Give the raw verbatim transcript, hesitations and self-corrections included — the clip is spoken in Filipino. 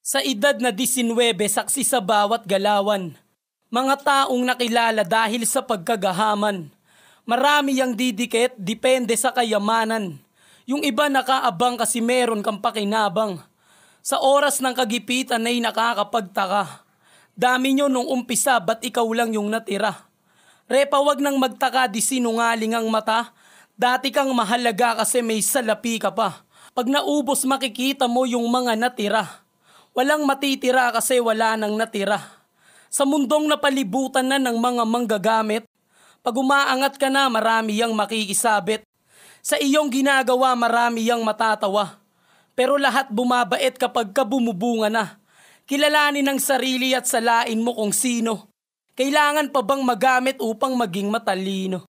Sa edad na disinwebe, saksi sa bawat galawan. Mga taong nakilala dahil sa pagkagahaman. Marami ang didikit, depende sa kayamanan. Yung iba nakaabang kasi meron kang pakinabang. Sa oras ng kagipitan ay nakakapagtaka. Dami nyo nung umpisa, ba't ikaw lang yung natira? Repa, wag nang magtaka, di sinungaling ang mata. Dati kang mahalaga kasi may salapi ka pa. Pag naubos makikita mo yung mga natira. Walang matitira kasi wala nang natira. Sa mundong napalibutan na ng mga manggagamit, pag umaangat ka na marami yang makikisabit. Sa iyong ginagawa marami yang matatawa. Pero lahat bumabait kapag ka bumubunga na. Kilalanin ang sarili at salain mo kung sino. Kailangan pa bang magamit upang maging matalino?